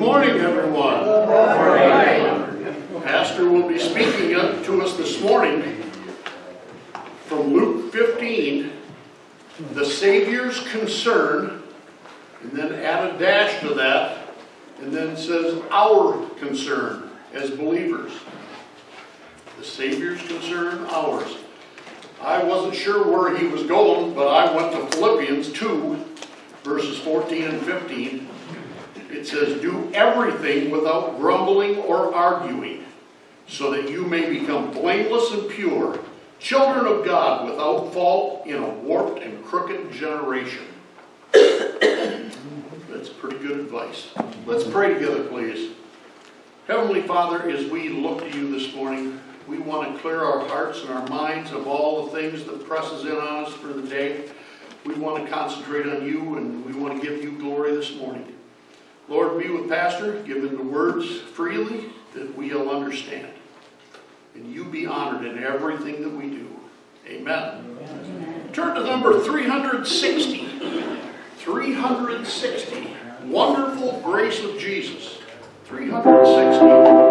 morning, everyone. Good morning. Pastor will be speaking to us this morning from Luke 15, the Savior's concern, and then add a dash to that, and then it says our concern as believers. The Savior's concern, ours. I wasn't sure where he was going, but I went to Philippians 2, verses 14 and 15. It says, do everything without grumbling or arguing, so that you may become blameless and pure, children of God without fault in a warped and crooked generation. That's pretty good advice. Let's pray together, please. Heavenly Father, as we look to you this morning, we want to clear our hearts and our minds of all the things that presses in on us for the day. We want to concentrate on you, and we want to give you glory this morning. Lord, be with Pastor. Give him the words freely that we'll understand. And you be honored in everything that we do. Amen. Amen. Turn to number 360. 360. Wonderful Grace of Jesus. 360.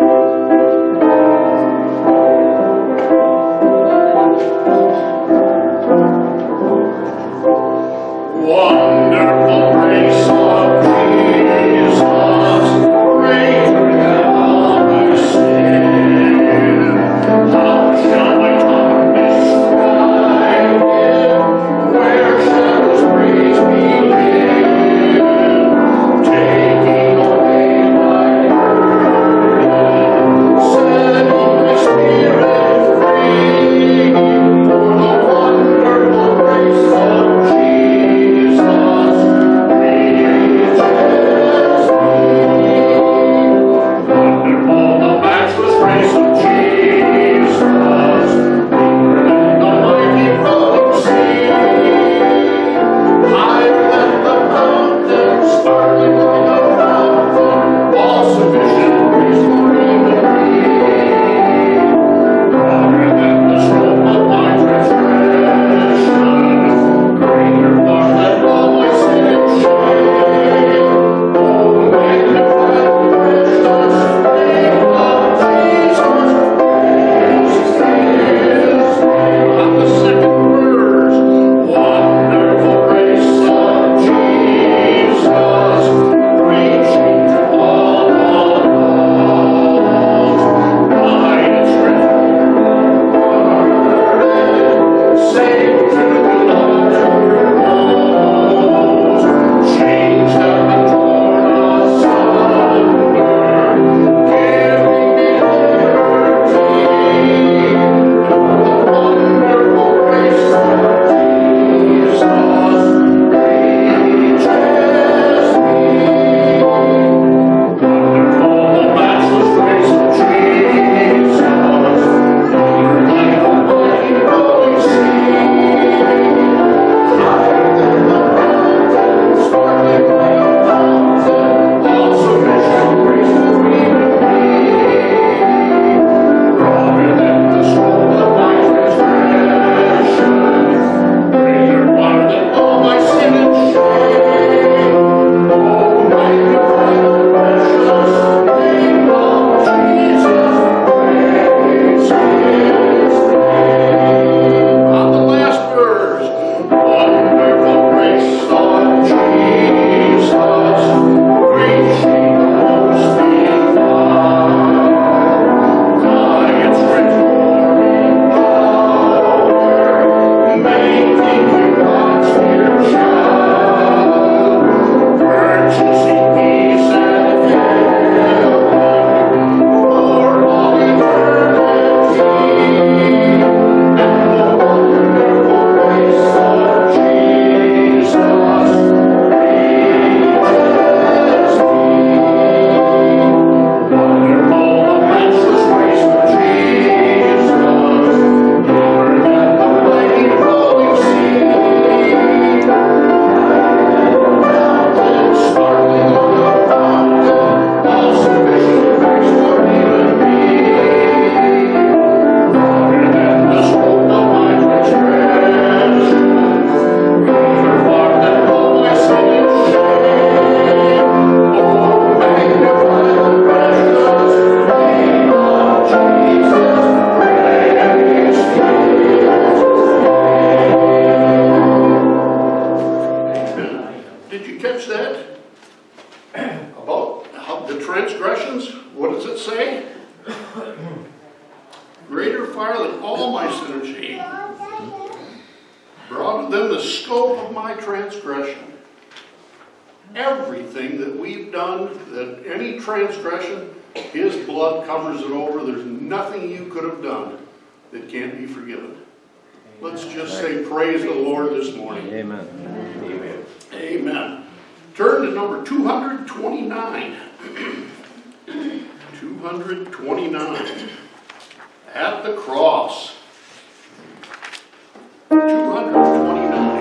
Wonderful grace of Jesus, great beyond my sin. How shall I describe Him? Where shall His praise begin? Taking away my burden. transgressions, what does it say? Greater far than all my sin and shame. Broader than the scope of my transgression. Everything that we've done, that any transgression, His blood covers it over. There's nothing you could have done that can't be forgiven. Let's just say praise the Lord this morning. Amen. Amen. Amen. Turn to number 229. 229. At the cross. 229.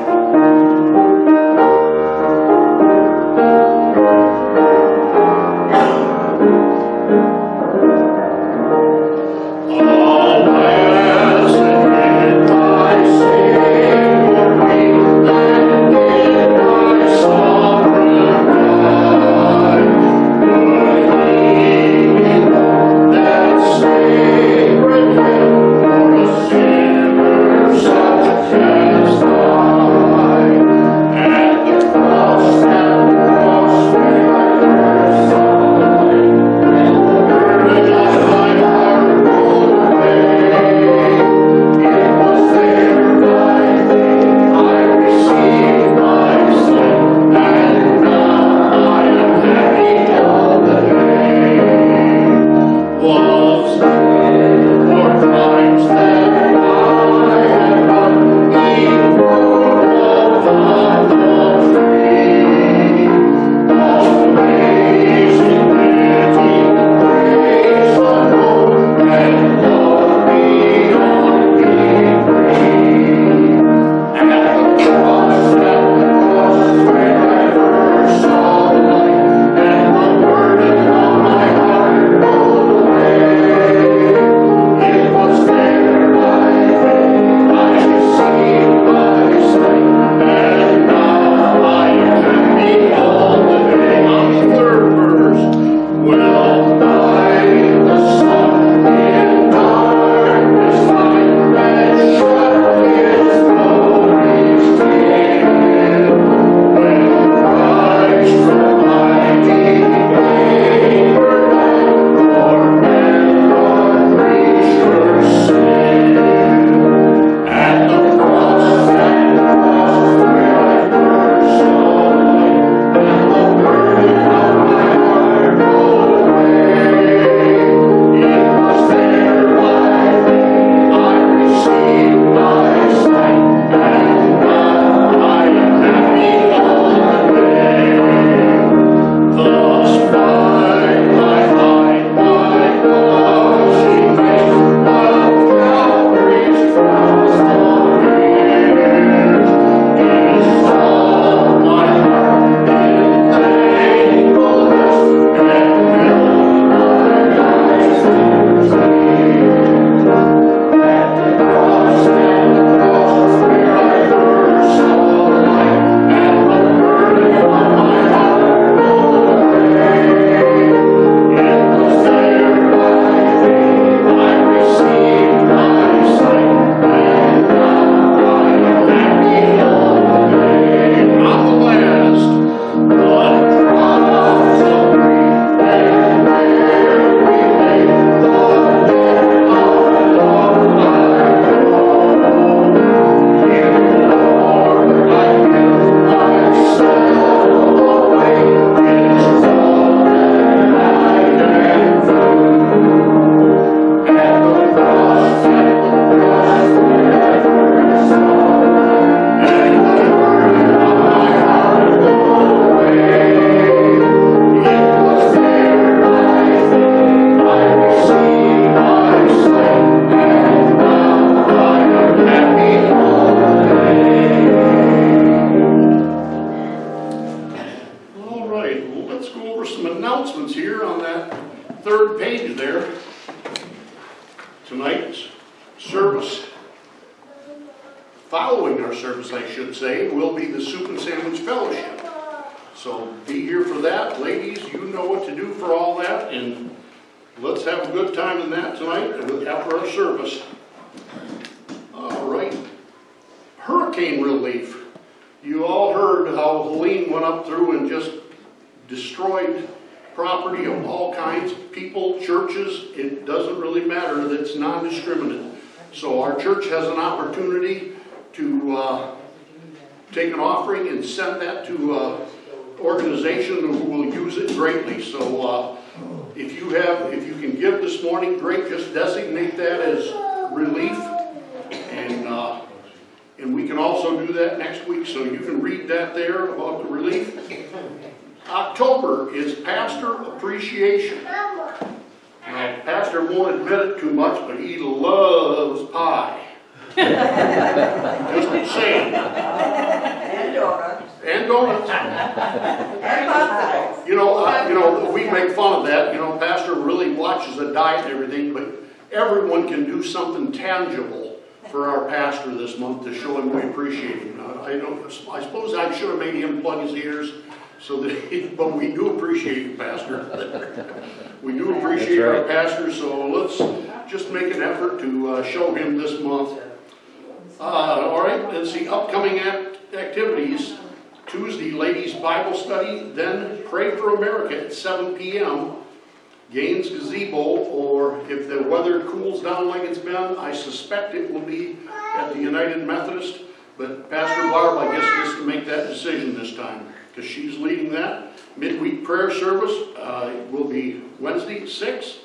Following our service, I should say, will be the Soup and Sandwich Fellowship. So be here for that. Ladies, you know what to do for all that, and let's have a good time in that tonight after our service. All right. Hurricane relief. You all heard how Helene went up through and just destroyed property of all kinds, people, churches, it doesn't really matter. That's non-discriminate. So our church has an opportunity to take an offering and send that to an organization who will use it greatly. So if you can give this morning, great. Just designate that as relief, and we can also do that next week. So you can read that there about the relief. October is Pastor Appreciation. Now, Pastor won't admit it too much, but he loves pie. Just saying. And donuts. And donuts. And popsicles. You know, we make fun of that. You know, Pastor really watches the diet and everything, but everyone can do something tangible for our pastor this month to show him we appreciate him. I suppose I should have made him plug his ears. So that, but we do appreciate you, Pastor. We do appreciate our pastor, so let's just make an effort to show him this month. All right, let's see, upcoming activities. Tuesday, Ladies Bible Study, then Pray for America at 7 p.m. Gaines Gazebo, or if the weather cools down like it's been, I suspect it will be at the United Methodist, but Pastor Barb, I guess, gets to make that decision this time, because she's leading that. Midweek prayer service will be Wednesday at 6.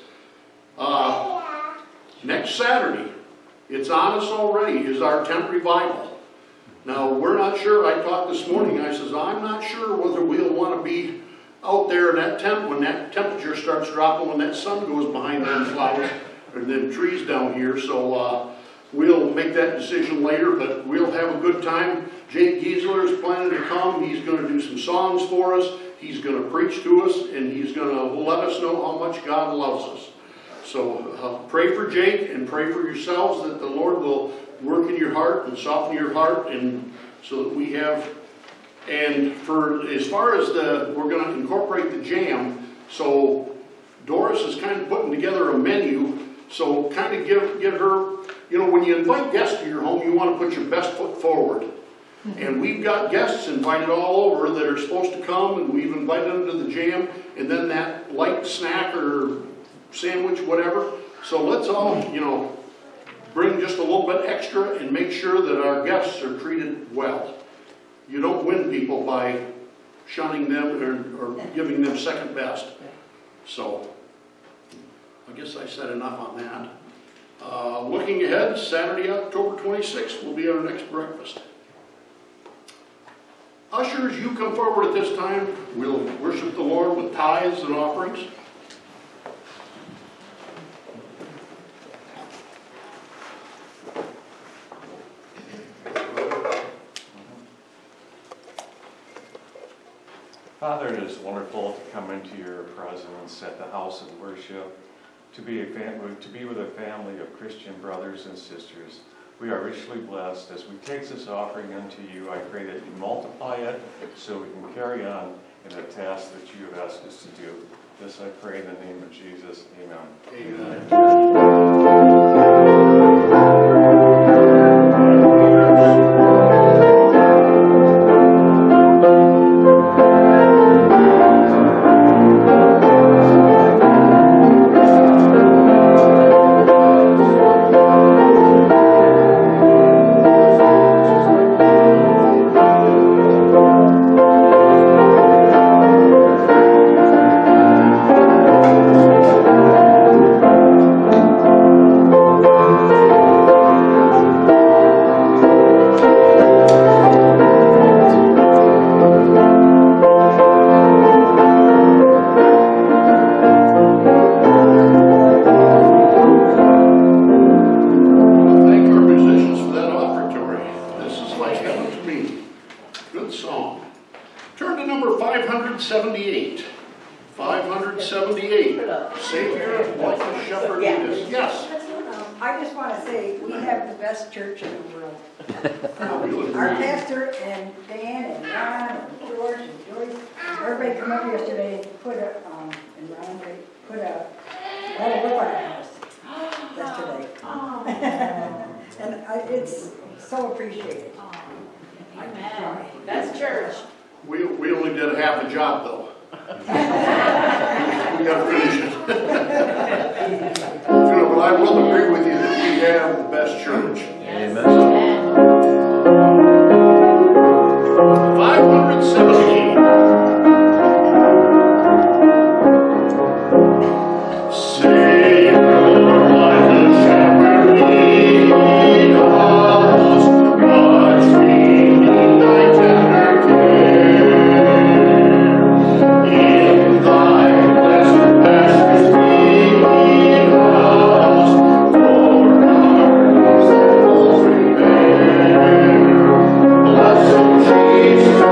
Next Saturday, it's on us already, is our tent revival. Now, we're not sure. I talked this morning. I says, I'm not sure whether we'll want to be out there in that tent when that temperature starts dropping, when that sun goes behind them flowers or them trees down here. So we'll make that decision later, but we'll have a good time. Jake Giesler is planning to come. He's going to do some songs for us. He's going to preach to us, and he's going to let us know how much God loves us. So pray for Jake and pray for yourselves that the Lord will work in your heart and soften your heart, and so that we have. And for as far as we're going to incorporate the jam. So Doris is kind of putting together a menu. So kind of get her. You know, when you invite guests to your home, you want to put your best foot forward. And we've got guests invited all over that are supposed to come, and we've invited them to the jam, and then that light snack or sandwich, whatever. So let's all, you know, bring just a little bit extra and make sure that our guests are treated well. You don't win people by shunning them or giving them second best. So I guess I said enough on that. Looking ahead, Saturday, October 26th will be our next breakfast. Ushers, you come forward at this time. We'll worship the Lord with tithes and offerings. Father, it is wonderful to come into your presence at the house of worship, to be with a family of Christian brothers and sisters. We are richly blessed. As we take this offering unto you, I pray that you multiply it so we can carry on in the task that you have asked us to do. This I pray in the name of Jesus. Amen. Amen. Church in the world. Our pastor and Dan and Ron and George and Joyce, everybody come up yesterday and put a whip on our house yesterday. And it's so appreciated. Amen. That's church. We only did half a job though. gotta finish it. But I will agree with you that we have the best church. Amen. 517. Savior, like the shepherd, lead us, much we need thy tender care. In thy blessed pastures lead us, for our glory bear. Blessed Jesus,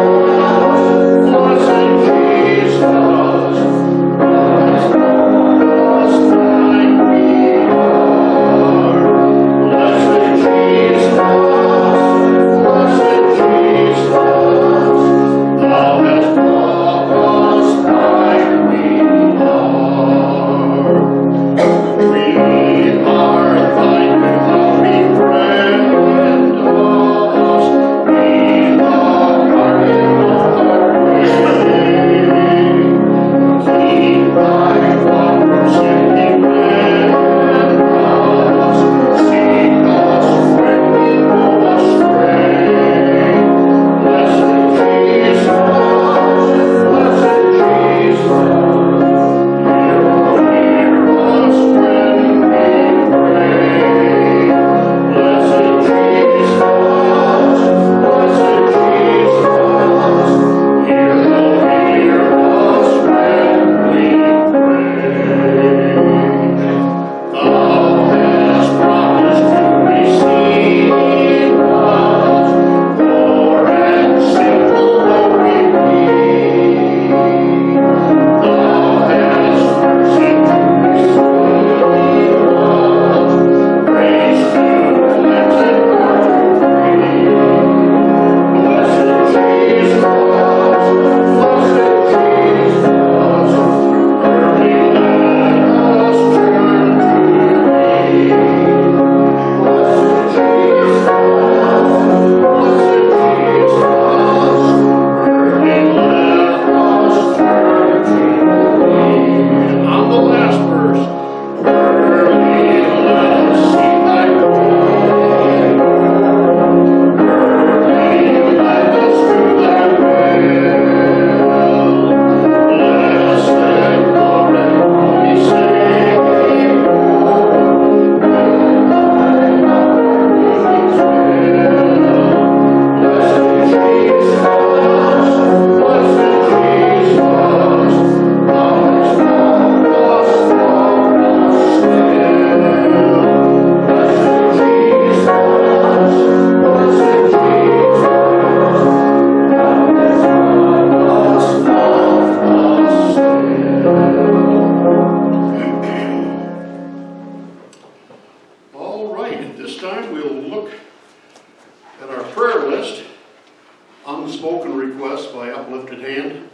unspoken requests by uplifted hand.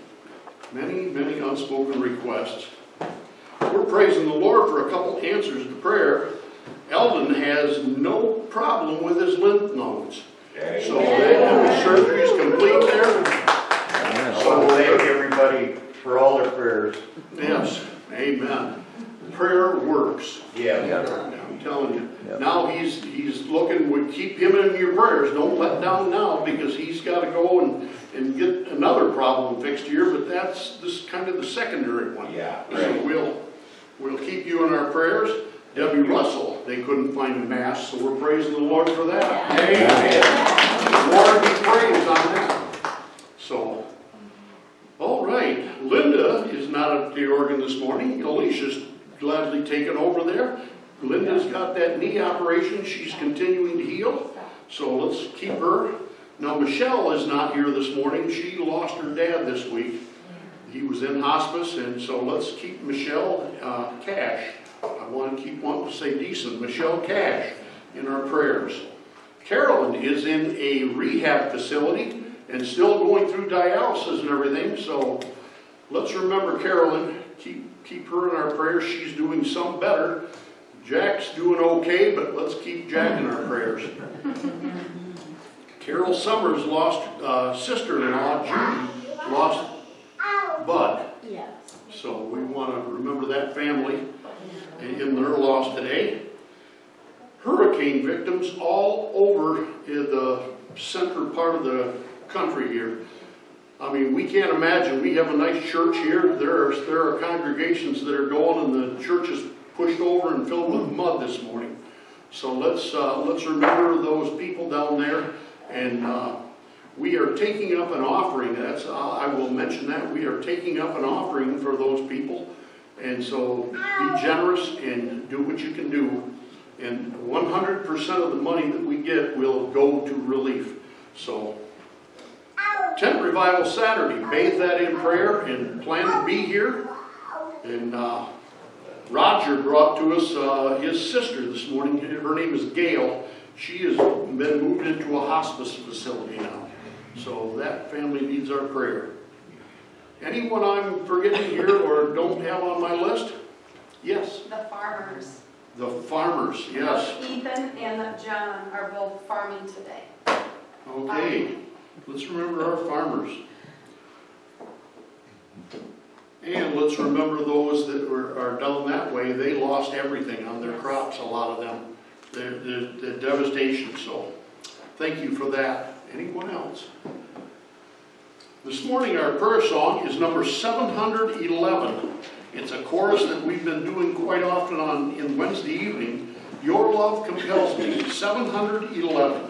Many unspoken requests. We're praising the Lord for a couple answers to prayer. Eldon has no problem with his lymph nodes. So the surgery is complete there. So thank everybody for all their prayers. Yes, amen. Prayer works. Yeah. I'm telling you. Yep. Now he's looking, would keep him in your prayers. Don't let down now, because he's got to go and get another problem fixed here, but that's this kind of the secondary one. Yeah, So right. we'll keep you in our prayers. Debbie Russell, they couldn't find a mass, so we're praising the Lord for that. Amen. Lord be praised on that. So, all right. Linda is not at the organ this morning. Alicia's gladly taken over there. Linda's got that knee operation. She's continuing to heal. So let's keep her. Now, Michelle is not here this morning. She lost her dad this week. He was in hospice, and so let's keep Michelle Cash. I want to keep wanting to say decent. Michelle Cash in our prayers. Carolyn is in a rehab facility and still going through dialysis and everything. So let's remember Carolyn. Keep her in our prayers. She's doing some better. Jack's doing okay, but let's keep Jack in our prayers. Carol Summers lost sister-in-law, Judy, lost Bud. Yes. So we want want to remember that family in their loss today. Hurricane victims all over the center part of the country here. I mean, we can't imagine. We have a nice church here. There are congregations that are going, and the church is pushed over and filled with mud this morning. So let's remember those people down there, and we are taking up an offering. I will mention that we are taking up an offering for those people, and so be generous and do what you can do. And 100% of the money that we get will go to relief. So. Tent Revival Saturday, bathe that in prayer and plan to be here. And Roger brought to us his sister this morning. Her name is Gail. She has been moved into a hospice facility now. So that family needs our prayer. Anyone I'm forgetting here or don't have on my list? Yes? The farmers. The farmers, yes. Ethan and John are both farming today. Okay. Let's remember our farmers. And let's remember those that are down that way. They lost everything on their crops, a lot of them. The devastation. So thank you for that. Anyone else? This morning our prayer song is number 711. It's a chorus that we've been doing quite often in Wednesday evening. Your Love Compels Me, 711.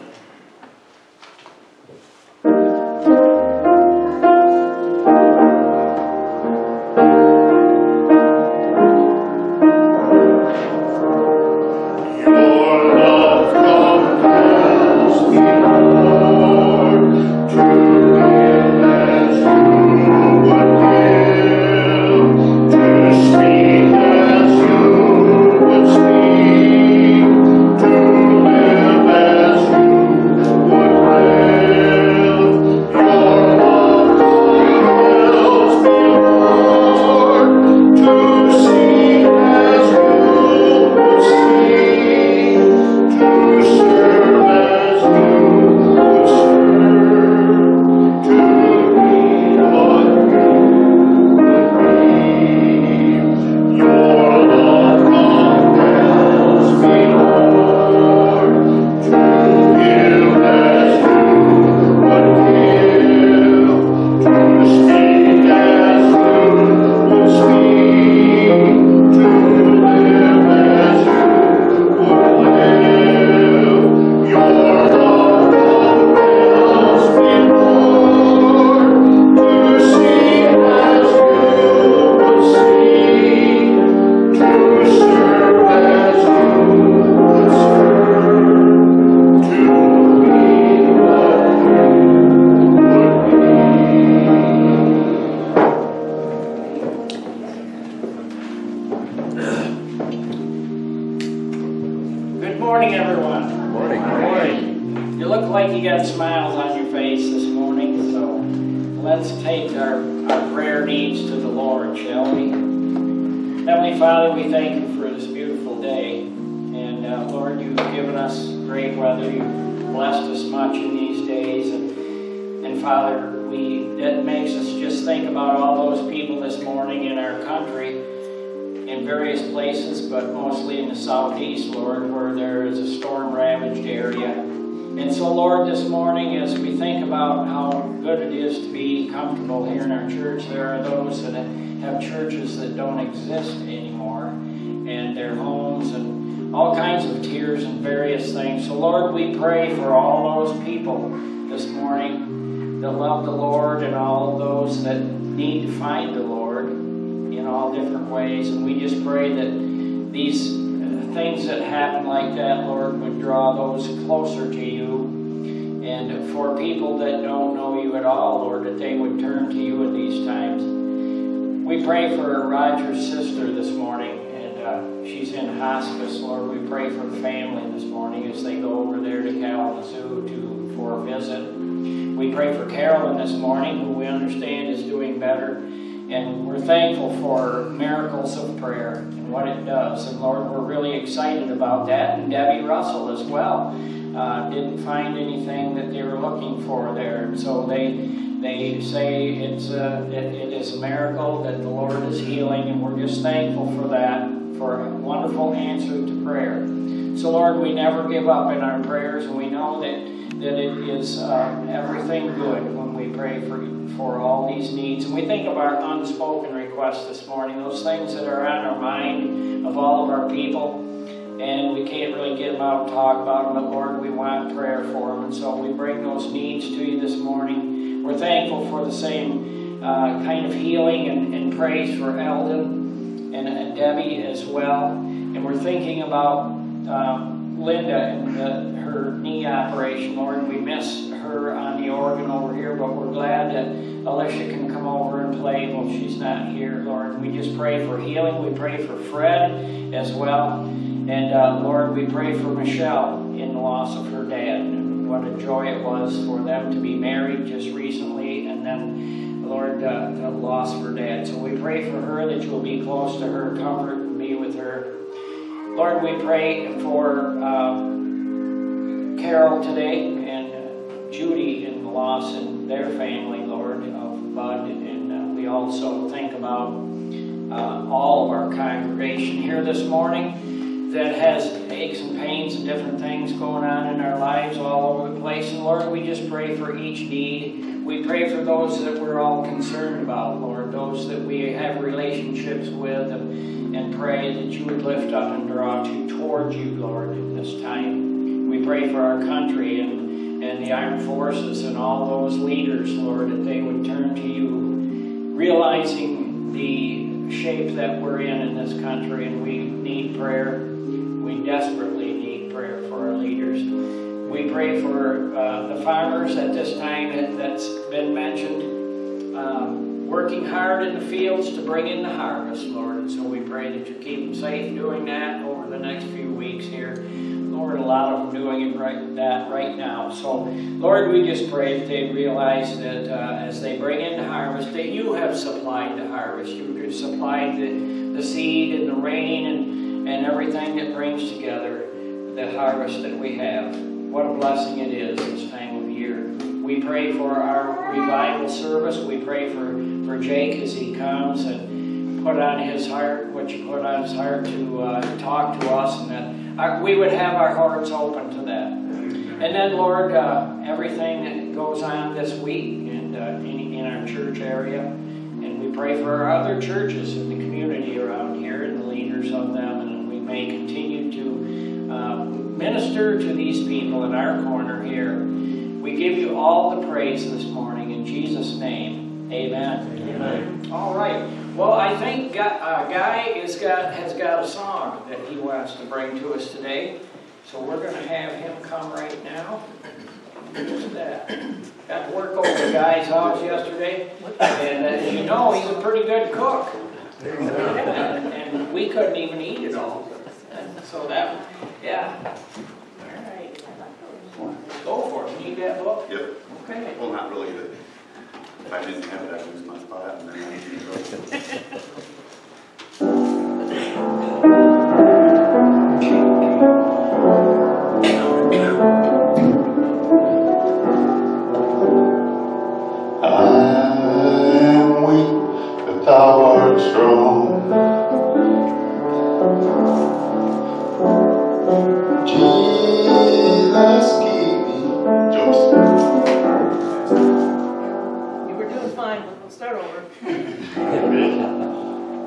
Closer to you, and for people that don't know you at all, Lord, that they would turn to you in these times. We pray for Roger's sister this morning, and she's in hospice, Lord. We pray for the family this morning as they go over there to Kalamazoo for a visit. We pray for Carolyn this morning, who we understand is doing better, and we're thankful for miracles of prayer and what it does. And Lord, we're really excited about that, and Debbie Russell as well. Didn't find anything that they were looking for there, and so they They say it is a miracle that the Lord is healing, and we're just thankful for that, for a wonderful answer to prayer. So Lord, we never give up in our prayers, and we know that it is everything good when we pray for all these needs. And we think of our unspoken requests this morning, those things that are on our mind of all of our people, and we can't really get them out and talk about them, but Lord, we want prayer for them, and so we bring those needs to you this morning. We're thankful for the same kind of healing and praise for Eldon and Debbie as well. And we're thinking about Linda and her knee operation. Lord, we miss her on the organ over here, but we're glad that Alicia can come over and play while she's not here, Lord. We just pray for healing. We pray for Fred as well. And Lord, we pray for Michelle in the loss of her dad. And what a joy it was for them to be married just recently, and then, Lord, the loss of her dad. So we pray for her that you'll be close to her, comfort and be with her. Lord, we pray for Carol today and Judy in the loss in their family, Lord, of Bud. And we also think about all of our congregation here this morning that has aches and pains and different things going on in our lives all over the place. And Lord, we just pray for each need. We pray for those that we're all concerned about, Lord, those that we have relationships with, and pray that you would lift up and draw towards you, Lord, in this time. We pray for our country and the armed forces and all those leaders, Lord, that they would turn to you, realizing the shape that we're in this country, and we need prayer. We desperately need prayer for our leaders. We pray for the farmers at this time that's been mentioned, working hard in the fields to bring in the harvest, Lord. And so we pray that you keep them safe doing that over the next few weeks here. Lord, a lot of them doing it right now. So, Lord, we just pray that they realize that as they bring in the harvest, that you have supplied the harvest. You have supplied the seed and the rain and everything that brings together the harvest that we have. What a blessing it is this time of year. We pray for our revival service. We pray for Jake as he comes and put on his heart what you put on his heart to talk to us, and that we would have our hearts open to that. And then, Lord, everything that goes on this week and in our church area, and we pray for our other churches in the community around here and the leaders of them, and we may continue to minister to these people in our corner here. We give you all the praise this morning in Jesus' name. Amen. Amen. All right. Well, I think Guy has got a song that he wants to bring to us today. So we're going to have him come right now. What's that? Got to work over the Guy's house yesterday. And as you know, he's a pretty good cook. And we couldn't even eat it all. So that, yeah. All right. Go for it. You need that book? Yep. Okay. Well, not really, but if I didn't have it, I'd lose my spot, and then I need to go. I am weak, but thou art strong. Jesus, keep me. Joseph. You were doing fine, but we'll start over.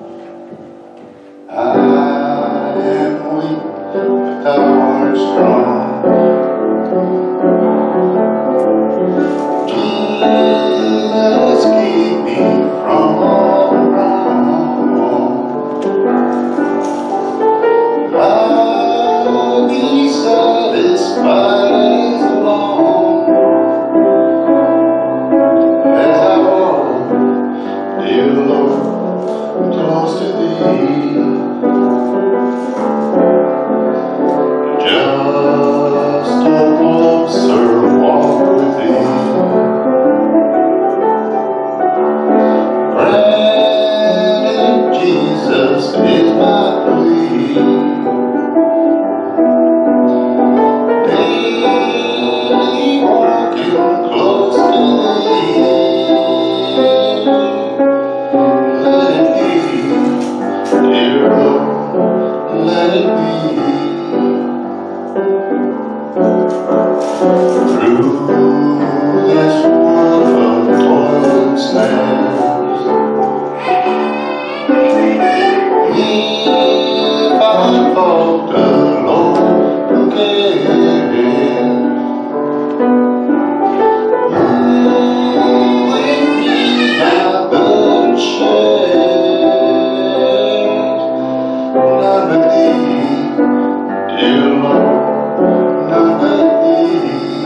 if I walked alone again, you and me have been shared. None of these, dear Lord, none of these.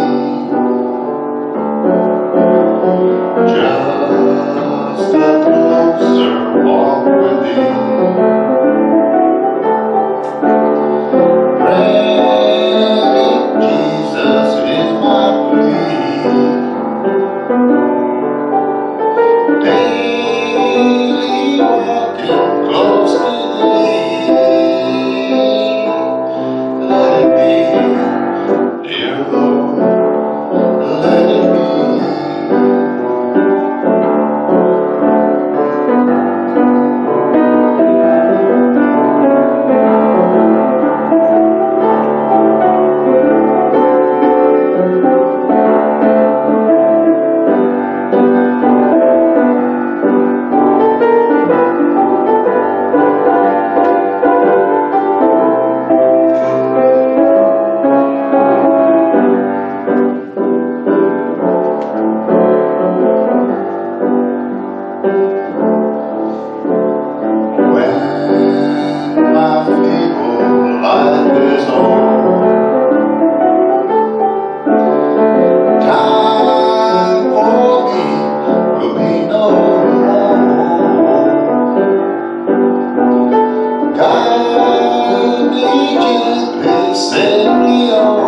Just a closer walk with thee. Pray, Jesus is my plea. Daily walking close to thee. Let it be, dear Lord, let it be. When my feeble life is o'er, time for me will be no more. Guide me gently, send me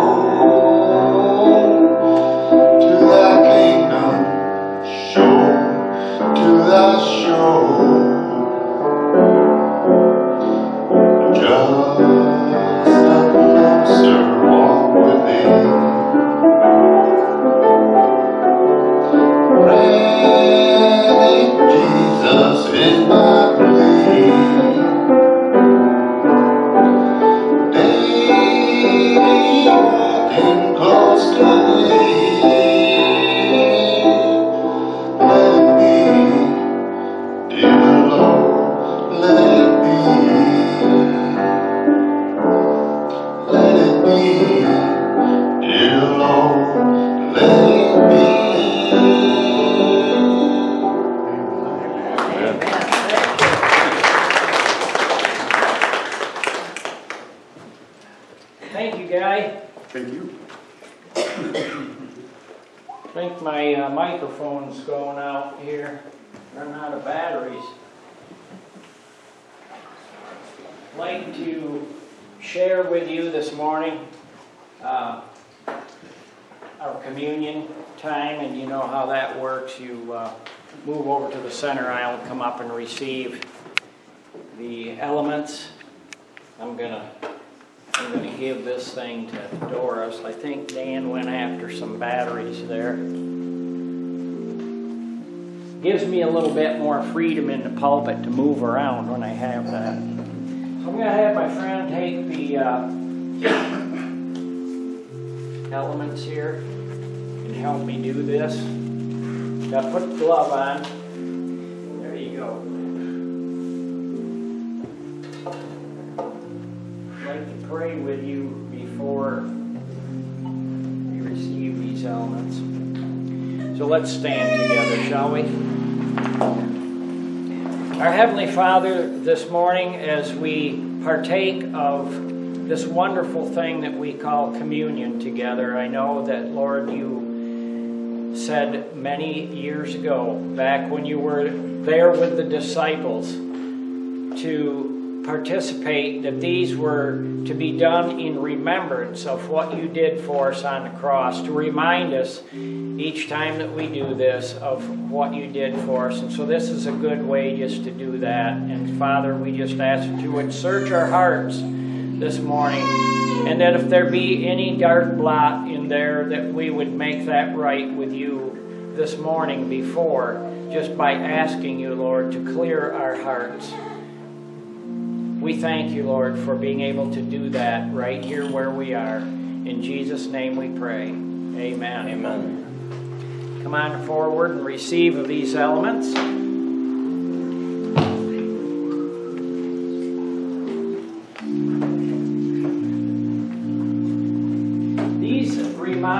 on to thy kingdom shore, to thy shore. Just a closer walk with thee. Pray, Jesus is my plea. Daily walking close to thee. Let it be, dear Lord, let it be. Let it be, dear Lord, let it be. Thank you, Guy. Thank you. I think my microphone's going out here, running out of batteries. I'd like to share with you this morning our communion time, and you know how that works. You move over to the center aisle and come up and receive the elements. I'm gonna give this thing to Doris. I think Dan went after some batteries there. Gives me a little bit more freedom in the pulpit to move around when I have that. So I'm going to have my friend take the elements here and help me do this. Got to put the glove on. There you go. I'd like to pray with you before we receive these elements. So let's stand together, shall we? Our Heavenly Father, this morning as we partake of this wonderful thing that we call communion together, I know that, Lord, you said many years ago, back when you were there with the disciples, to participate, that these were to be done in remembrance of what you did for us on the cross, to remind us each time that we do this of what you did for us. And so this is a good way just to do that. And Father, we just ask that you would search our hearts this morning, and that if there be any dark blot in there, that we would make that right with you this morning before, just by asking you, Lord, to clear our hearts. We thank you, Lord, for being able to do that right here where we are. In Jesus' name we pray. Amen. Amen. Come on forward and receive of these elements.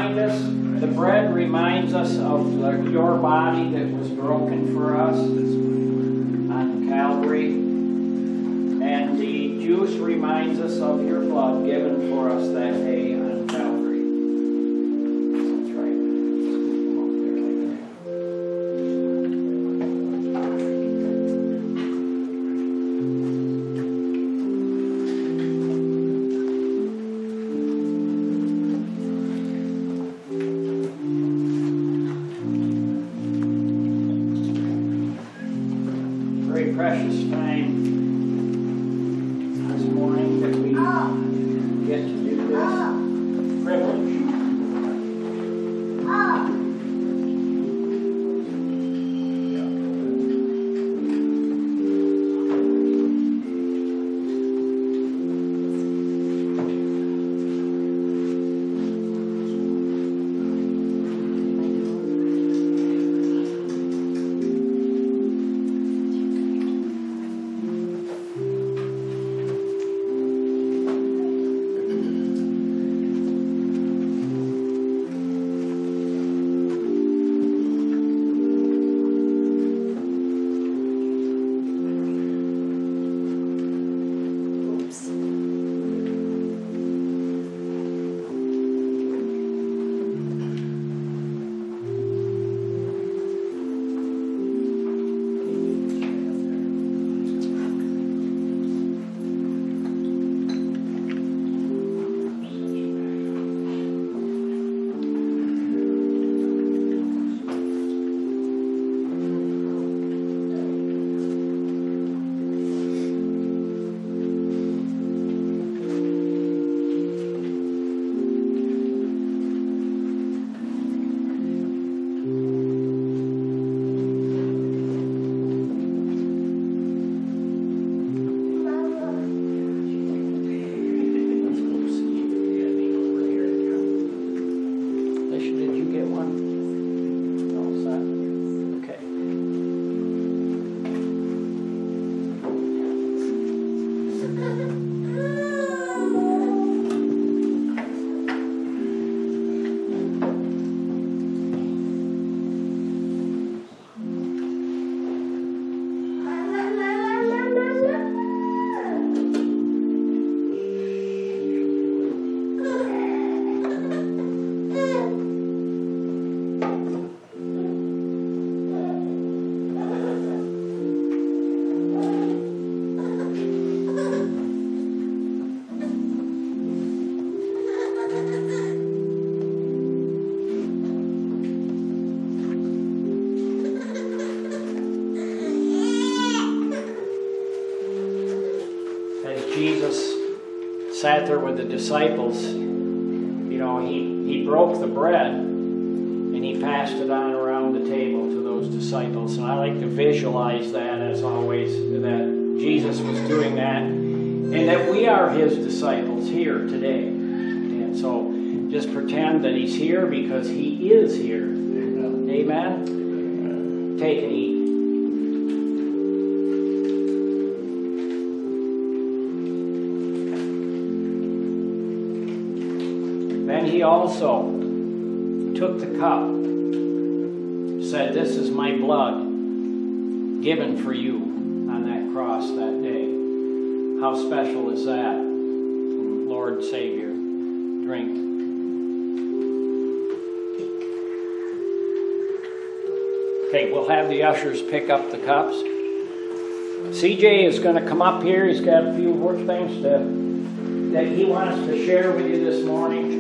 remind us, the bread reminds us of your body that was broken for us on Calvary. And the juice reminds us of your blood given for us that day on Calvary. That's right. Come over there like that. Very precious time this morning that we get to do this privilege. Sat there with the disciples, you know, he broke the bread and he passed it on around the table to those disciples. And I like to visualize that, as always, that Jesus was doing that and that we are his disciples here today. And so just pretend that he's here because he is here. Amen. Amen. Take and eat. Then he also took the cup, said, "This is my blood given for you on that cross that day." How special is that? Lord, Savior, drink. Okay, we'll have the ushers pick up the cups. CJ is going to come up here. He's got a few work things that he wants to share with you this morning.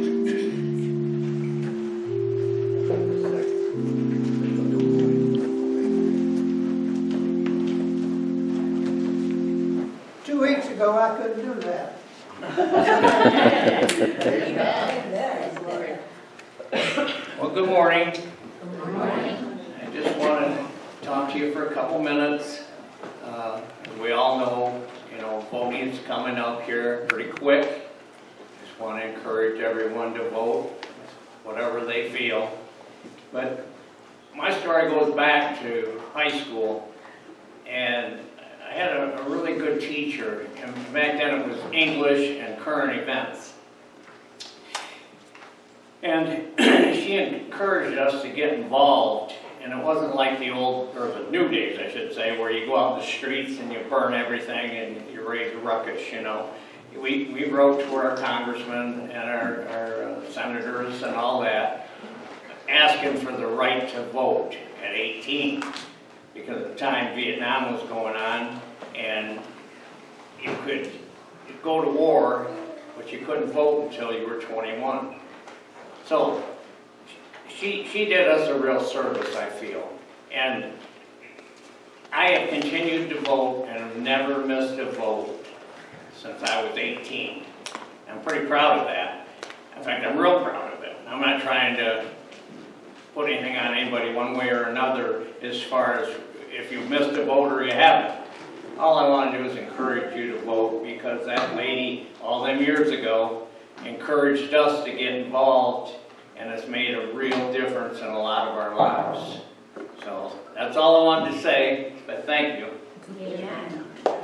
2 weeks ago, I couldn't do that. Well, good morning. Good morning. I just want to talk to you for a couple minutes. We all know, voting's coming up here pretty quick. Just want to encourage everyone to vote, whatever they feel. But my story goes back to high school, and I had a really good teacher, and back then it was English and current events. And she encouraged us to get involved. And it wasn't like the old, or the new days, I should say, where you go out in the streets and you burn everything and you raise a ruckus, you know. We wrote to our congressmen and our senators and all that, asking for the right to vote at 18. Because at the time Vietnam was going on, and you could go to war, but you couldn't vote until you were 21. So she did us a real service, I feel. And I have continued to vote and have never missed a vote since I was 18. I'm pretty proud of that. In fact, I'm real proud of it. I'm not trying to put anything on anybody one way or another as far as if you missed a vote or you haven't. All I want to do is encourage you to vote, because that lady all them years ago encouraged us to get involved, and it's made a real difference in a lot of our lives. So that's all I wanted to say, but thank you. Amen.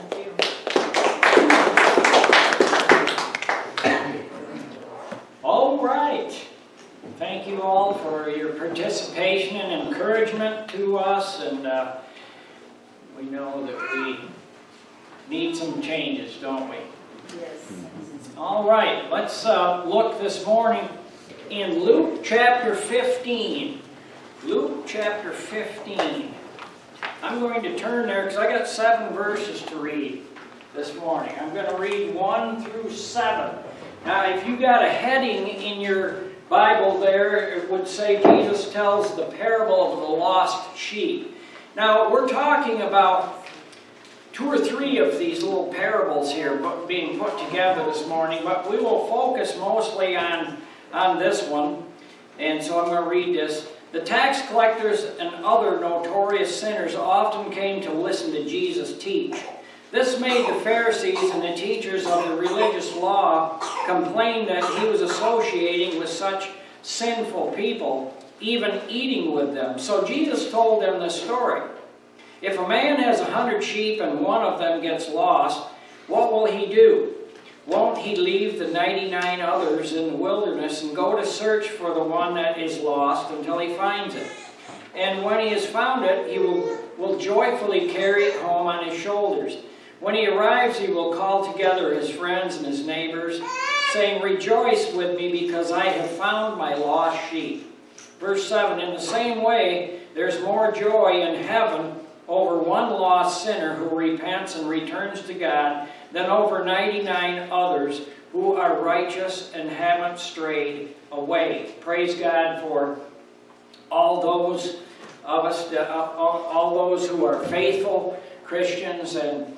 All right. Thank you all for your participation and encouragement to us, and we know that we need some changes, don't we? Yes. All right, let's look this morning in Luke chapter 15. Luke chapter 15. I'm going to turn there because I got 7 verses to read this morning. I'm going to read 1 through 7. Now, if you got a heading in your Bible there, it would say Jesus tells the parable of the lost sheep. Now, we're talking about 2 or 3 of these little parables here being put together this morning, but we will focus mostly on this one. And so I'm going to read this. The tax collectors and other notorious sinners often came to listen to Jesus teach. This made the Pharisees and the teachers of the religious law complain that he was associating with such sinful people, even eating with them. So Jesus told them this story. If a man has 100 sheep and one of them gets lost, what will he do? Won't he leave the 99 others in the wilderness and go to search for the one that is lost until he finds it? And when he has found it, he will joyfully carry it home on his shoulders. When he arrives, he will call together his friends and his neighbors, saying, "Rejoice with me, because I have found my lost sheep." Verse 7, in the same way, there's more joy in heaven over one lost sinner who repents and returns to God than over 99 others who are righteous and haven't strayed away. Praise God for all those of us, all those who are faithful Christians, and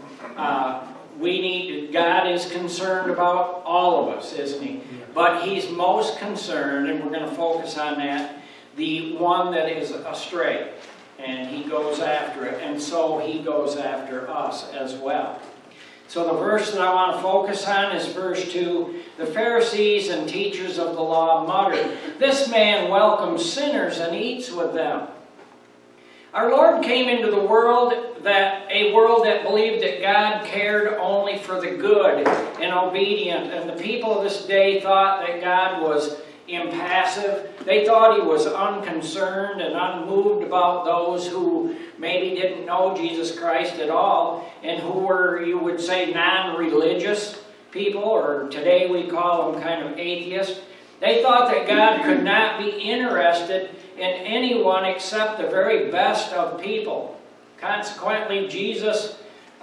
God is concerned about all of us, isn't he? But he's most concerned, and we're going to focus on that, the one that is astray. And he goes after it, and so he goes after us as well. So the verse that I want to focus on is verse 2. The Pharisees and teachers of the law muttered, "This man welcomes sinners and eats with them." Our Lord came into the world, a world that believed that God cared only for the good and obedient. And the people of this day thought that God was impassive. They thought he was unconcerned and unmoved about those who maybe didn't know Jesus Christ at all, and who were, you would say, non-religious people, or today we call them kind of atheists. They thought that God could not be interested in anyone except the very best of people. Consequently, Jesus'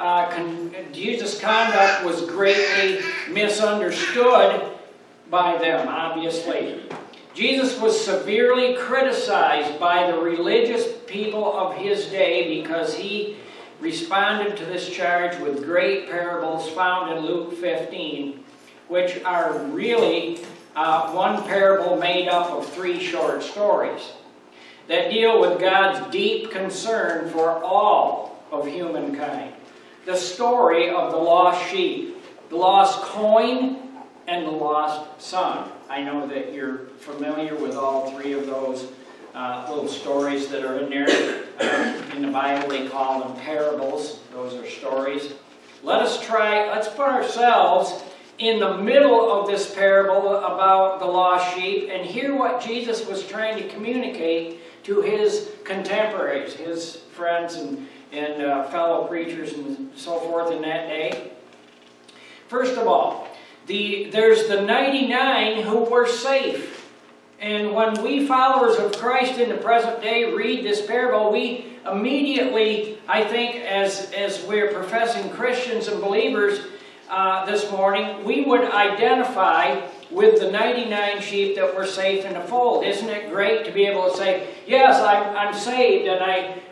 conduct was greatly misunderstood by them, obviously. Jesus was severely criticized by the religious people of his day because he responded to this charge with great parables found in Luke 15, which are really one parable made up of 3 short stories that deal with God's deep concern for all of humankind. The story of the lost sheep, the lost coin, and the lost son. I know that you're familiar with all 3 of those little stories that are in there. In the Bible they call them parables. Those are stories. Let's put ourselves in the middle of this parable about the lost sheep and hear what Jesus was trying to communicate to his contemporaries, his friends and fellow preachers and so forth in that day. First of all, there's the 99 who were safe. And when we followers of Christ in the present day read this parable, we immediately, I think, as we're professing Christians and believers this morning, we would identify with the 99 sheep that were safe in the fold. Isn't it great to be able to say, yes, I'm saved, and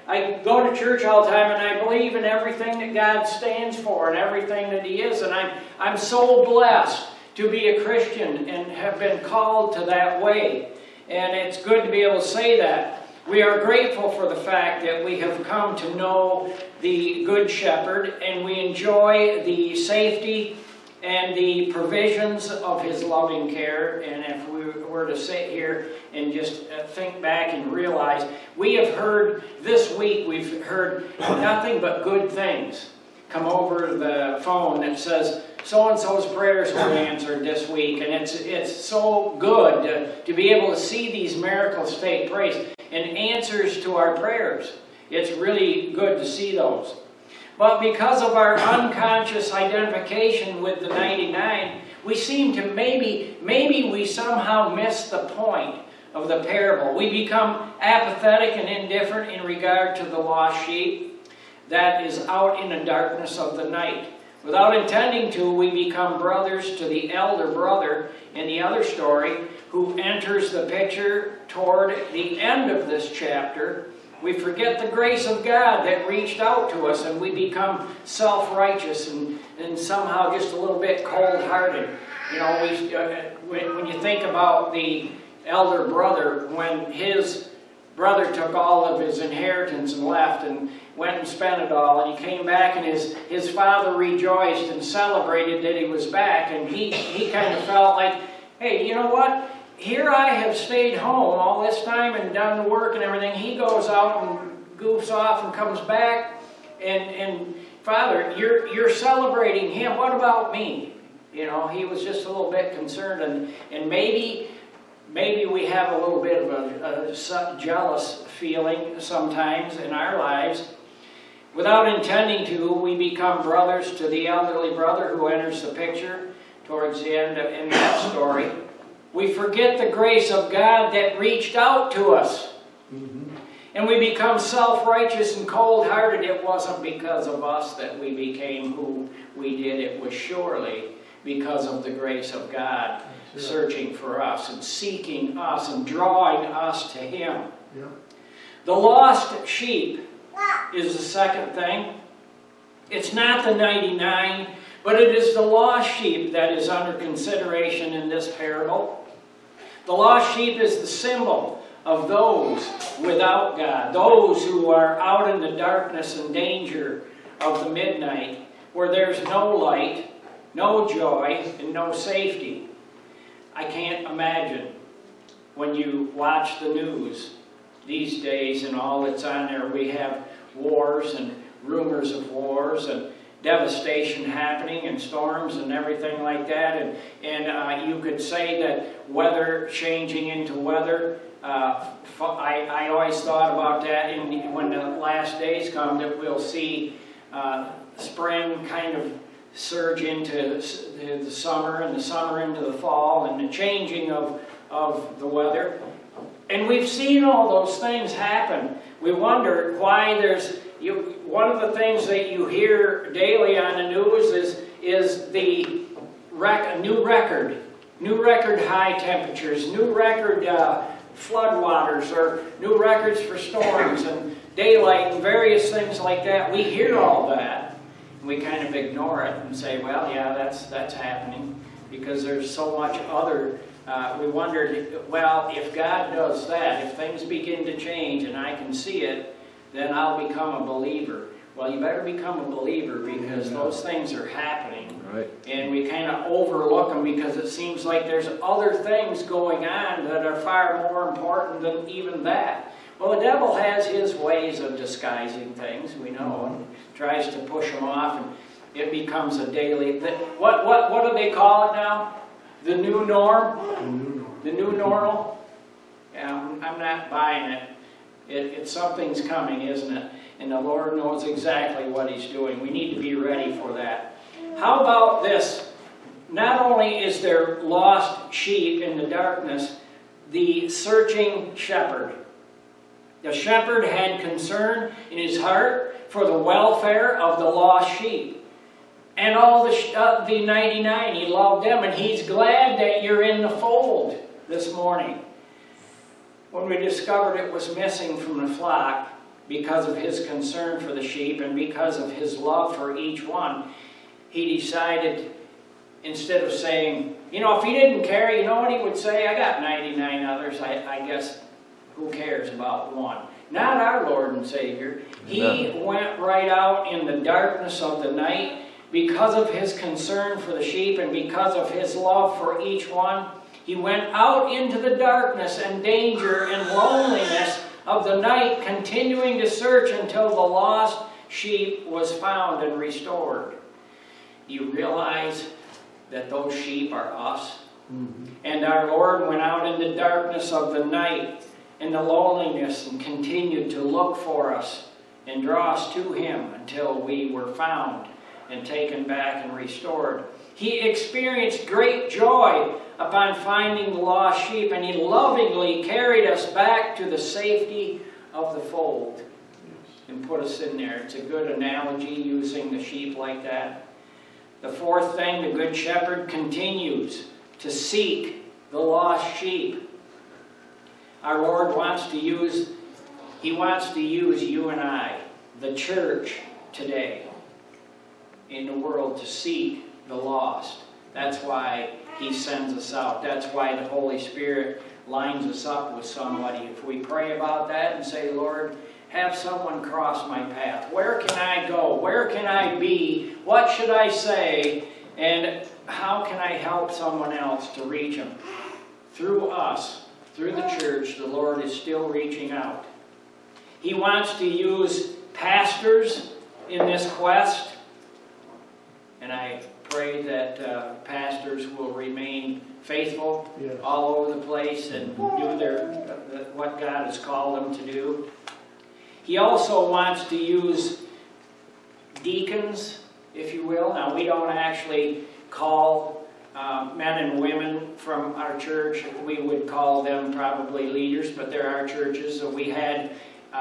I go to church all the time, and I believe in everything that God stands for and everything that He is, and I'm so blessed to be a Christian and have been called to that way. And it's good to be able to say that. We are grateful for the fact that we have come to know the Good Shepherd, and we enjoy the safety and the provisions of His loving care. And if we were to sit here and just think back and realize, we have heard this week, we've heard nothing but good things come over the phone that says, so-and-so's prayers were answered this week. And it's so good to be able to see these miracles take place and answers to our prayers. It's really good to see those. But because of our unconscious identification with the 99, we seem to maybe we somehow miss the point of the parable. We become apathetic and indifferent in regard to the lost sheep that is out in the darkness of the night. Without intending to, we become brothers to the elder brother in the other story who enters the picture toward the end of this chapter. We forget the grace of God that reached out to us, and we become self-righteous and somehow just a little bit cold-hearted. You know, when you think about the elder brother, when his brother took all of his inheritance and left and went and spent it all, and he came back, and his father rejoiced and celebrated that he was back, and he kind of felt like, hey, you know what? Here I have stayed home all this time and done the work and everything. He goes out and goofs off and comes back, and Father, you're celebrating him. What about me? You know, he was just a little bit concerned, and maybe we have a little bit of a jealous feeling sometimes in our lives. Without intending to, we become brothers to the elderly brother who enters the picture towards the end in that story. We forget the grace of God that reached out to us. And we become self-righteous and cold-hearted. It wasn't because of us that we became who we did. It was surely because of the grace of God searching for us and seeking us and drawing us to Him. Yeah. The lost sheep is the second thing. It's not the 99, but it is the lost sheep that is under consideration in this parable. The lost sheep is the symbol of those without God, those who are out in the darkness and danger of the midnight, where there's no light, no joy, and no safety. I can't imagine when you watch the news these days and all that's on there. We have wars and rumors of wars and devastation happening and storms and everything like that. And you could say that weather changing into weather. I always thought about that when the last days come, that we'll see spring kind of surge into the summer, and the summer into the fall, and the changing of the weather. And we've seen all those things happen. We wonder why there's... one of the things that you hear daily on the news is the new record high temperatures, new record floodwaters, or new records for storms and daylight and various things like that. We hear all that, and we kind of ignore it and say, well, yeah, that's happening, because there's so much other. We wondered, well, if God does that, if things begin to change and I can see it, then I'll become a believer. Well, you better become a believer, because those things are happening. Right. And we kind of overlook them because it seems like there's other things going on that are far more important than even that. Well, the devil has his ways of disguising things, we know, and tries to push them off. it becomes a daily, what do they call it now? The new norm? The new normal? Yeah, I'm not buying it. Something's coming, isn't it? And the Lord knows exactly what He's doing. We need to be ready for that. How about this? Not only is there lost sheep in the darkness, the searching shepherd. The shepherd had concern in his heart for the welfare of the lost sheep. And all the 99, he loved them, and he's glad that you're in the fold this morning. When we discovered it was missing from the flock because of his concern for the sheep and because of his love for each one, he decided, instead of saying, you know, if he didn't care, you know what he would say? I got 99 others, I guess, who cares about one? Not our Lord and Savior. He went right out in the darkness of the night because of his concern for the sheep and because of his love for each one. He went out into the darkness and danger and loneliness of the night, continuing to search until the lost sheep was found and restored. You realize that those sheep are us? Mm-hmm. And our Lord went out in the darkness of the night and the loneliness and continued to look for us and draw us to Him until we were found and taken back and restored. He experienced great joy upon finding the lost sheep, and He lovingly carried us back to the safety of the fold and put us in there. It's a good analogy using the sheep like that. The fourth thing, the Good Shepherd continues to seek the lost sheep. Our Lord wants to use you and I, the church today, in the world to seek the lost. That's why He sends us out. That's why the Holy Spirit lines us up with somebody. If we pray about that and say, Lord, have someone cross my path. Where can I go? Where can I be? What should I say? And how can I help someone else to reach them? Through us, through the church, the Lord is still reaching out. He wants to use pastors in this quest. And I pray that pastors will remain faithful all over the place and do what God has called them to do. He also wants to use deacons, if you will. Now, we don't actually call men and women from our church. We would call them probably leaders, but there are churches. So we had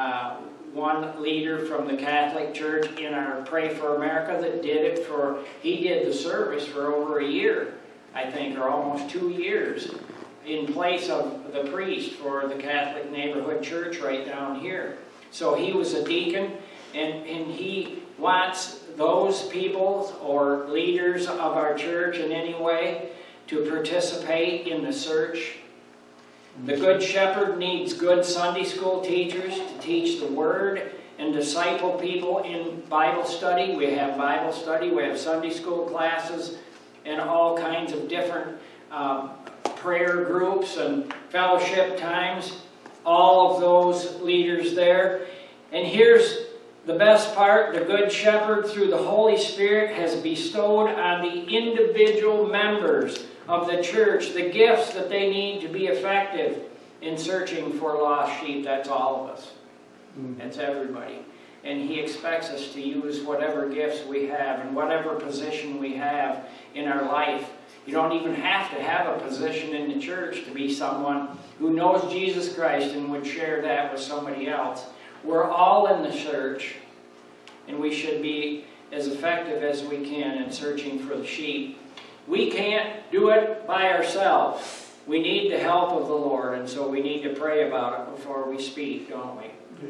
one leader from the Catholic Church in our Pray for America that he did the service for over a year, I think, or almost 2 years, in place of the priest for the Catholic Neighborhood Church right down here. So he was a deacon, and he wants those people or leaders of our church in any way to participate in the search. The Good Shepherd needs good Sunday school teachers to teach the Word and disciple people in Bible study. We have Bible study, we have Sunday school classes, and all kinds of different prayer groups and fellowship times. All of those leaders there. And here's the best part. The Good Shepherd, through the Holy Spirit, has bestowed on the individual members of the church the gifts that they need to be effective in searching for lost sheep. That's all of us. That's everybody. And He expects us to use whatever gifts we have and whatever position we have in our life. You don't even have to have a position in the church to be someone who knows Jesus Christ and would share that with somebody else. We're all in the church, and we should be as effective as we can in searching for the sheep. We can't do it by ourselves. We need the help of the Lord, and so we need to pray about it before we speak, don't we? Yeah.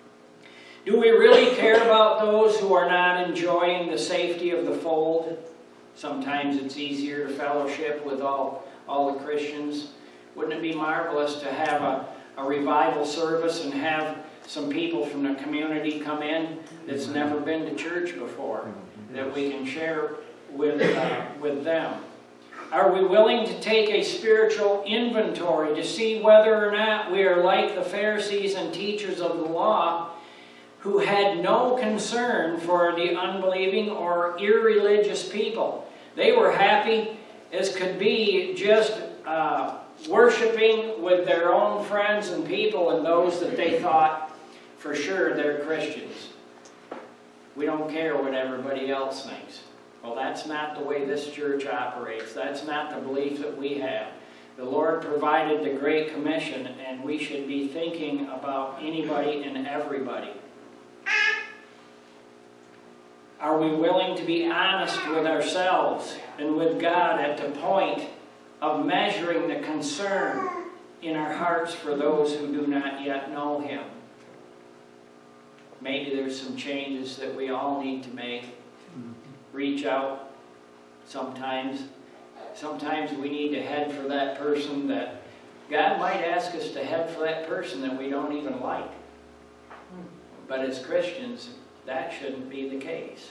Do we really care about those who are not enjoying the safety of the fold? Sometimes it's easier to fellowship with all the Christians. Wouldn't it be marvelous to have a revival service and have some people from the community come in that's never been to church before, that we can share with them? Are we willing to take a spiritual inventory to see whether or not we are like the Pharisees and teachers of the law, who had no concern for the unbelieving or irreligious people. They were happy as could be, just worshiping with their own friends and people and those that they thought for sure they're Christians. We don't care what everybody else thinks. Well, that's not the way this church operates. That's not the belief that we have. The Lord provided the Great Commission, and we should be thinking about anybody and everybody. Are we willing to be honest with ourselves and with God at the point of measuring the concern in our hearts for those who do not yet know Him? Maybe there's some changes that we all need to make. Reach out sometimes. Sometimes we need to head for that person that God might ask us to head for, that person that we don't even like. But as Christians, that shouldn't be the case.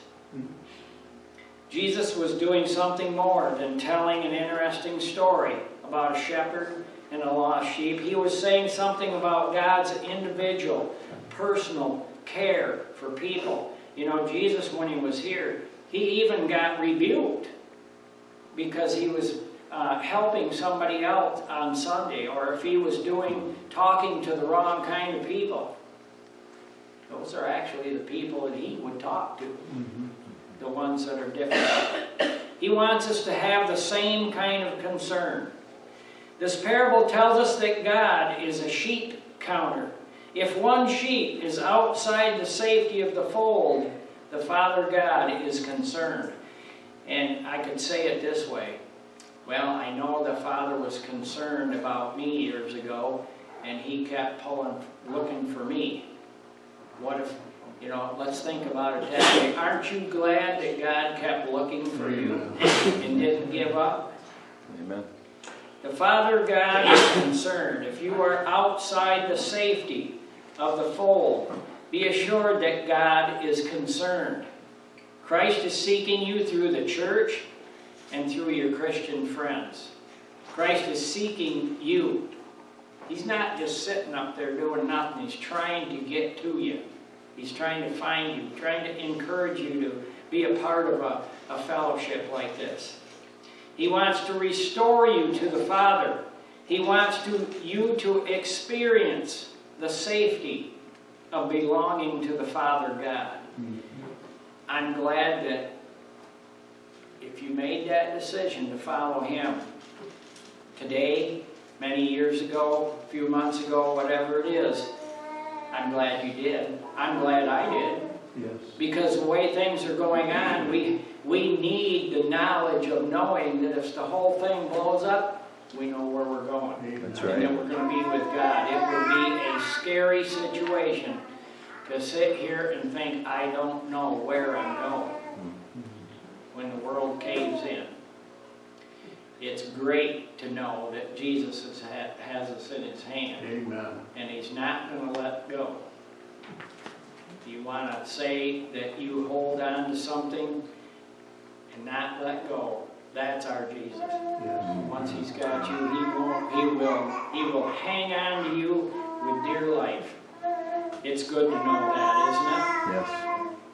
Jesus was doing something more than telling an interesting story about a shepherd and a lost sheep. He was saying something about God's individual, personal care for people. You know, Jesus, when He was here, He even got rebuked because He was helping somebody else on Sunday, or if He was talking to the wrong kind of people. Those are actually the people that He would talk to, the ones that are different. He wants us to have the same kind of concern. This parable tells us that God is a sheep counter. If one sheep is outside the safety of the fold, the Father God is concerned. And I could say it this way. Well, I know the Father was concerned about me years ago, and He kept looking for me. What if, let's think about it that way. Aren't you glad that God kept looking for you and didn't give up? Amen. The Father God is concerned. If you are outside the safety of the fold, be assured that God is concerned. Christ is seeking you through the church and through your Christian friends. Christ is seeking you. He's not just sitting up there doing nothing. He's trying to get to you. He's trying to find you, trying to encourage you to be a part of a fellowship like this. He wants to restore you to the Father. He wants you to experience the safety of belonging to the Father God. I'm glad that if you made that decision to follow Him today, many years ago, a few months ago, whatever it is, I'm glad you did. I'm glad I did. Yes. Because the way things are going on, we need the knowledge of knowing that if the whole thing blows up, we know where we're going. That's And that we're going to be with God. It would be a scary situation to sit here and think, I don't know where I'm going when the world caves in. It's great to know that Jesus has us in His hand. Amen. And He's not going to let go. Do you want to say that you hold on to something and not let go? That's our Jesus. Yes. Once He's got you, He will hang on to you with dear life. It's good to know that, isn't it? Yes.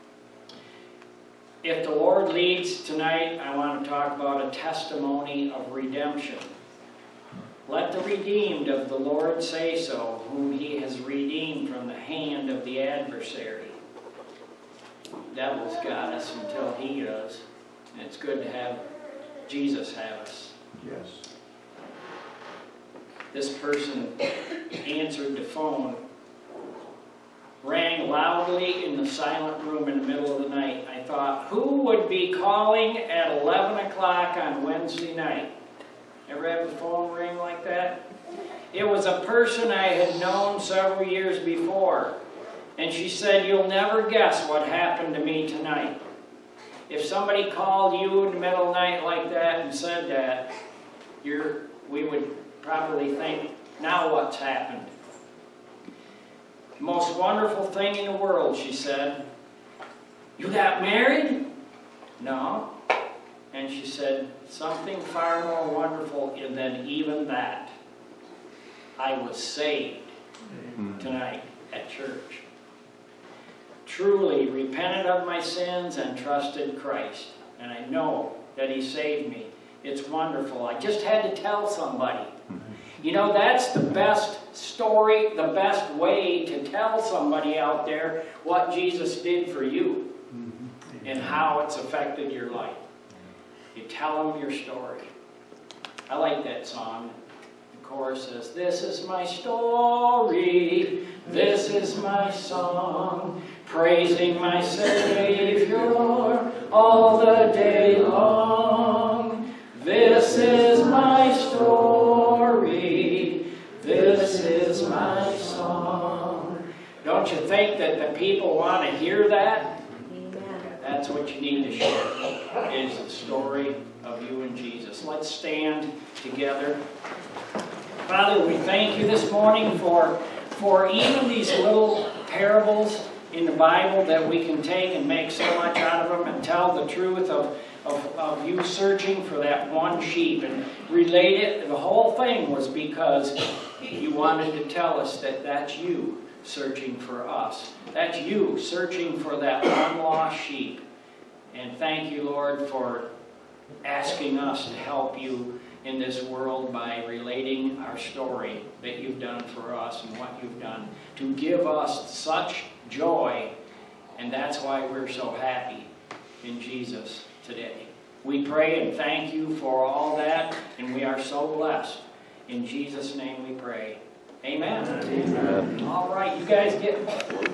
If the Lord leads tonight, I want to talk about a testimony of redemption. Let the redeemed of the Lord say so, whom He has redeemed from the hand of the adversary. The devil's got us until he does. And it's good to have Jesus have us. Yes. This person answered the phone, rang loudly in the silent room in the middle of the night. I thought, who would be calling at 11 o'clock on Wednesday night? Ever have the phone ring like that? It was a person I had known several years before. And she said, you'll never guess what happened to me tonight. If somebody called you in the middle of the night like that and said that, we would probably think, now what's happened? Most wonderful thing in the world, she said. You got married? No. And she said, something far more wonderful than even that. I was saved tonight at church. truly repented of my sins and trusted Christ. And I know that He saved me. It's wonderful. I just had to tell somebody. You know, that's the best story, the best way to tell somebody out there what Jesus did for you and how it's affected your life. You tell them your story. I like that song. The chorus says, "This is my story, this is my song, praising my Savior all the day long. This is my story, this is my song." Don't you think that the people want to hear that? That's what you need to share, is the story of you and Jesus. Let's stand together. Father, we thank you this morning for even these little parables in the Bible that we can take and make so much out of them and tell the truth of you searching for that one sheep and relate it. The whole thing was because you wanted to tell us that that's you searching for us. That's you searching for that one lost sheep. And thank you, Lord, for asking us to help you in this world by relating our story that you've done for us and what you've done to give us such joy. And that's why we're so happy in Jesus today. We pray and thank you for all that, and we are so blessed. In Jesus' name we pray. Amen. Amen. All right, you guys get